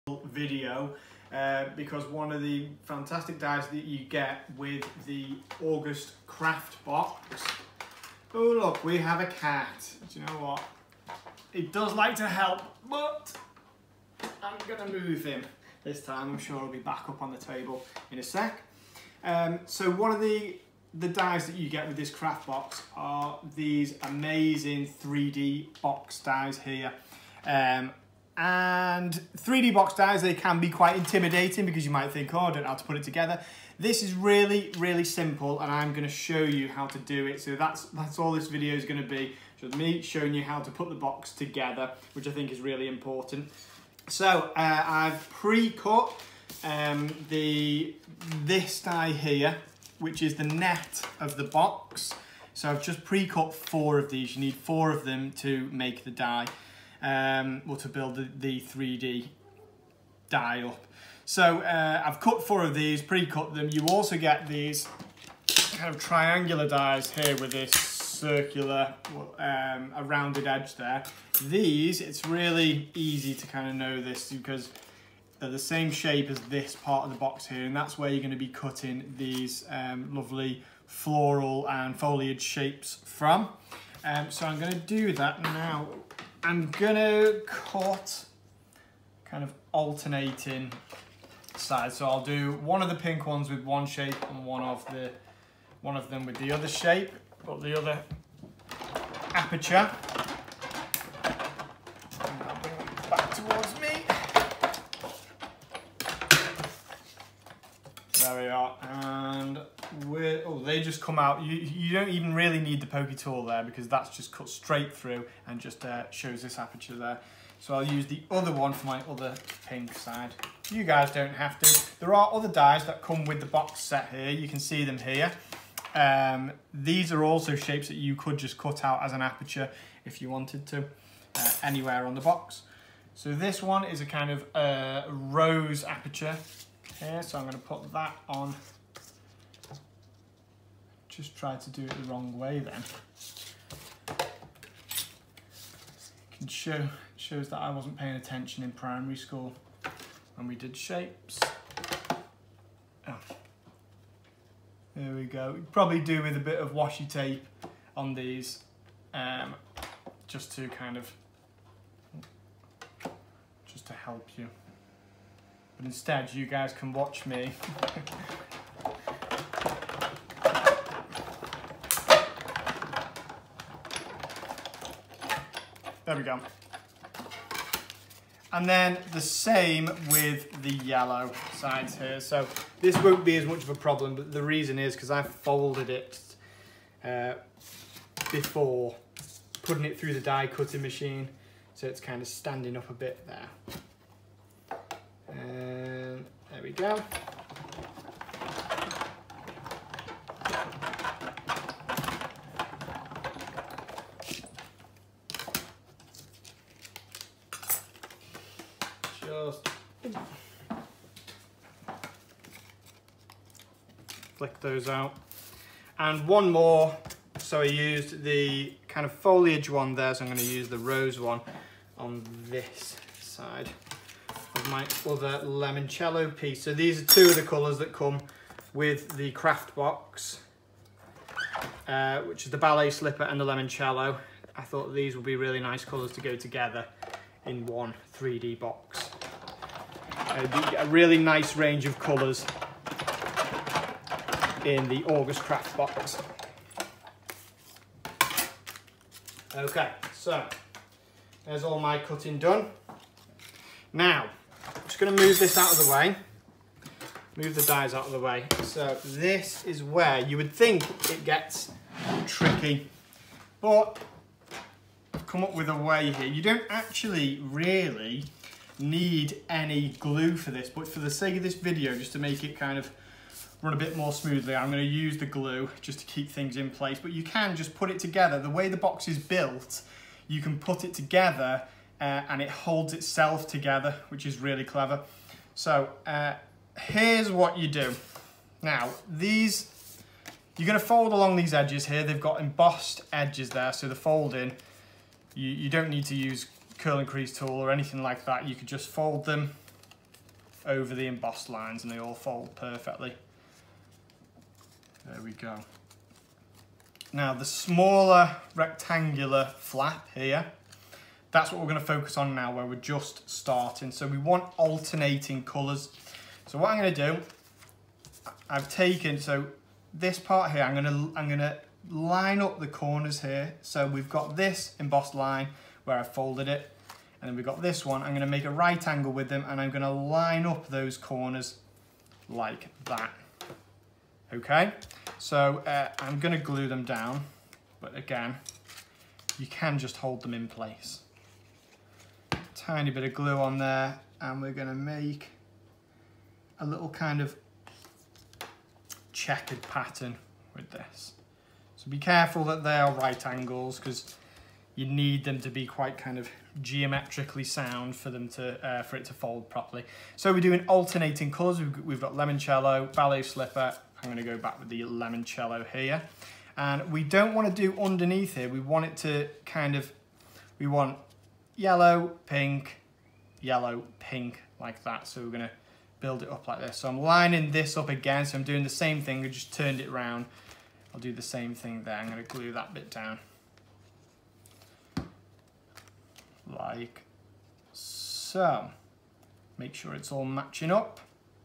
video because one of the fantastic dies that you get with the August Craft Box. Oh look, we have a cat. Do you know what? It does like to help, but I'm gonna move him this time. I'm sure he'll be back up on the table in a sec. So one of the dies that you get with this craft box are these amazing 3D box dies here. And 3D box dies, they can be quite intimidating because you might think, oh, I don't know how to put it together. This is really, really simple, and I'm going to show you how to do it. So that's all this video is going to be, just me showing you how to put the box together, which I think is really important. So I've pre-cut this die here, which is the net of the box. So I've just pre-cut 4 of these. You need 4 of them to make the die, or to build the 3D die up. So I've cut 4 of these, pre-cut them. You also get these kind of triangular dies here with this circular, a rounded edge there. These, it's really easy to kind of know this because they're the same shape as this part of the box here, and that's where you're going to be cutting these lovely floral and foliage shapes from. So I'm going to do that now. I'm going to cut kind of alternating sides. So I'll do one of the pink ones with one shape and one of them with the other shape, but the other aperture. And I'll bring it back towards me. There we are, and they just come out. You don't even really need the pokey tool there because that's just cut straight through and just shows this aperture there. So I'll use the other one for my other pink side. You guys don't have to. There are other dies that come with the box set here. You can see them here. These are also shapes that you could just cut out as an aperture if you wanted to, anywhere on the box. So this one is a kind of rose aperture here, so I'm going to put that on. Just try to do it the wrong way then. It can shows that I wasn't paying attention in primary school when we did shapes. Oh. There we go. You'd probably do with a bit of washi tape on these, just to kind of, just to help you. But instead, you guys can watch me. There we go. And then the same with the yellow sides here. So this won't be as much of a problem, but the reason is because I folded it before putting it through the die cutting machine. So it's kind of standing up a bit there. And there we go. Just flick those out. And one more. So I used the kind of foliage one there, so I'm going to use the rose one on this side of my other limoncello piece. So these are 2 of the colours that come with the craft box, which is the ballet slipper and the limoncello. I thought these would be really nice colours to go together in one 3D box. A really nice range of colours in the August Craft Box. Okay, so there's all my cutting done. Now, I'm just going to move this out of the way. Move the dies out of the way. So this is where you would think it gets tricky, but I've come up with a way here. You don't actually really need any glue for this, but for the sake of this video, just to make it kind of run a bit more smoothly, I'm going to use the glue just to keep things in place. But you can just put it together. The way the box is built, you can put it together and it holds itself together, which is really clever. So here's what you do. Now, these, you're going to fold along these edges here. They've got embossed edges there, so the folding, you don't need to use curl and crease tool or anything like that. You could just fold them over the embossed lines and they all fold perfectly. There we go. Now the smaller rectangular flap here, that's what we're going to focus on now where we're just starting. So we want alternating colours. So what I'm going to do, I've taken, so this part here, I'm going to line up the corners here. So we've got this embossed line where I folded it, and then we've got this one. I'm going to make a right angle with them and I'm going to line up those corners like that. Okay, so I'm going to glue them down, but again, you can just hold them in place. Tiny bit of glue on there, and we're going to make a little kind of checkered pattern with this. So be careful that they are right angles, because you need them to be quite kind of geometrically sound for them to for it to fold properly. So we're doing alternating colours. We've got limoncello, ballet slipper. I'm going to go back with the limoncello here, and we don't want to do underneath here. We want it to kind of, we want yellow, pink, like that. So we're going to build it up like this. So I'm lining this up again. So I'm doing the same thing. I just turned it around. I'll do the same thing there. I'm going to glue that bit down. Like so. Make sure it's all matching up.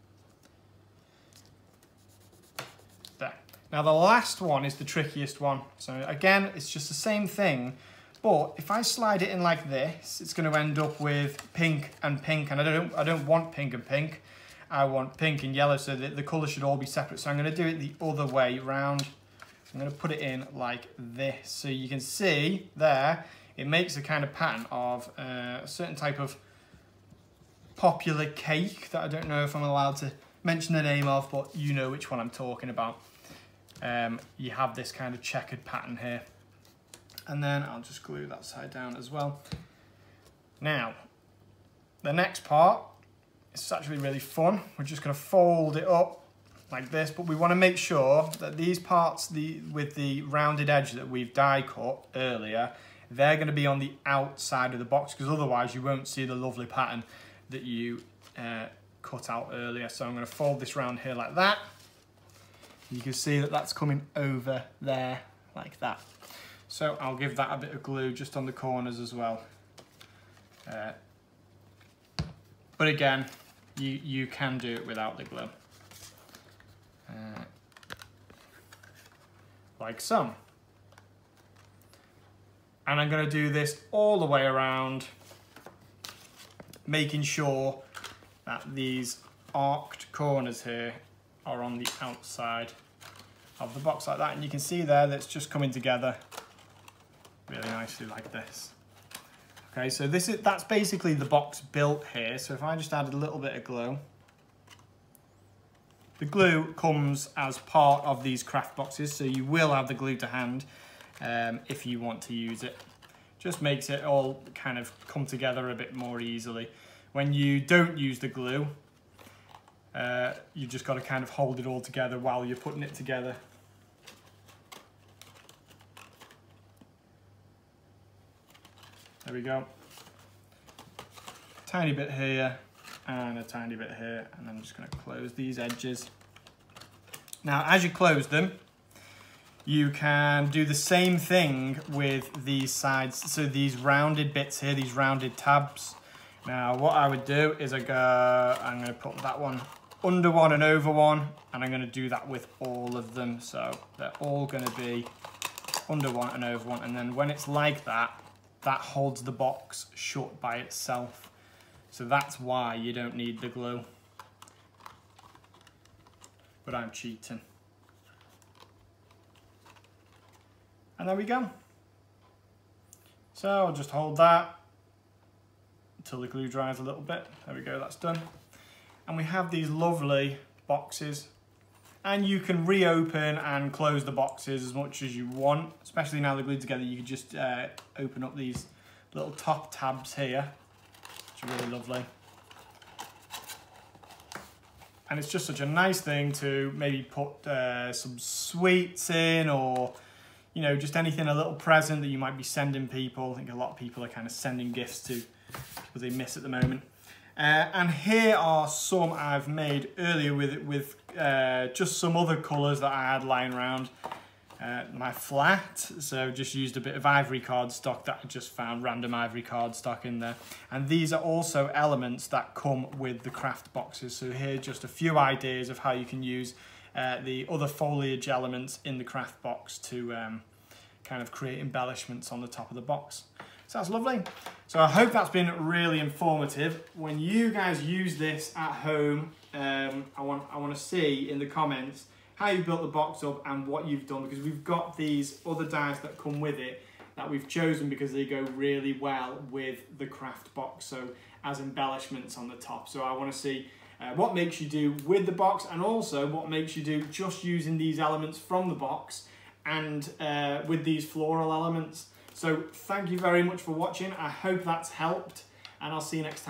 There. Now the last one is the trickiest one. So again, it's just the same thing, but if I slide it in like this, it's going to end up with pink, and I don't want pink and pink. I want pink and yellow, so that the colours should all be separate. So I'm going to do it the other way round. I'm going to put it in like this. So you can see there, it makes a kind of pattern of a certain type of popular cake that I don't know if I'm allowed to mention the name of, but you know which one I'm talking about. You have this kind of checkered pattern here. And then I'll just glue that side down as well. Now, the next part is actually really fun. We're just going to fold it up like this, but we want to make sure that these parts with the rounded edge that we've die cut earlier, they're going to be on the outside of the box, because otherwise you won't see the lovely pattern that you cut out earlier. So I'm going to fold this round here like that. You can see that that's coming over there like that. So I'll give that a bit of glue just on the corners as well. But again, you can do it without the glue. Like so. And I'm going to do this all the way around, making sure that these arced corners here are on the outside of the box like that. And you can see there that it's just coming together really nicely like this. Okay, so that's basically the box built here. So if I just added a little bit of glue. The glue comes as part of these craft boxes, so you will have the glue to hand if you want to use it. Just makes it all kind of come together a bit more easily. When you don't use the glue, you just got to kind of hold it all together while you're putting it together. There we go. Tiny bit here and a tiny bit here, and I'm just going to close these edges. Now, as you close them, you can do the same thing with these sides. So these rounded bits here, these rounded tabs. Now, what I would do is I'm going to put that one under one and over one, and I'm going to do that with all of them. So they're all going to be under one and over one. And then when it's like that, that holds the box shut by itself. So that's why you don't need the glue. But I'm cheating. And there we go. So I'll just hold that until the glue dries a little bit. There we go, that's done. And we have these lovely boxes. And you can reopen and close the boxes as much as you want, especially now they're glued together. You can just open up these little top tabs here, which are really lovely. And it's just such a nice thing to maybe put some sweets in, or you know, just anything, a little present that you might be sending people. I think a lot of people are kind of sending gifts to people they miss at the moment. And here are some I've made earlier with just some other colours that I had lying around my flat. So just used a bit of ivory cardstock that I just found, random ivory cardstock in there. And these are also elements that come with the craft boxes. So here just a few ideas of how you can use the other foliage elements in the craft box to kind of create embellishments on the top of the box. So that's lovely. So I hope that's been really informative. When you guys use this at home, I want to see in the comments how you built the box up and what you've done, because we've got these other dies that come with it that we've chosen because they go really well with the craft box, so as embellishments on the top. So I want to see what makes you do with the box, and also what makes you do just using these elements from the box and with these floral elements. So thank you very much for watching. I hope that's helped, and I'll see you next time.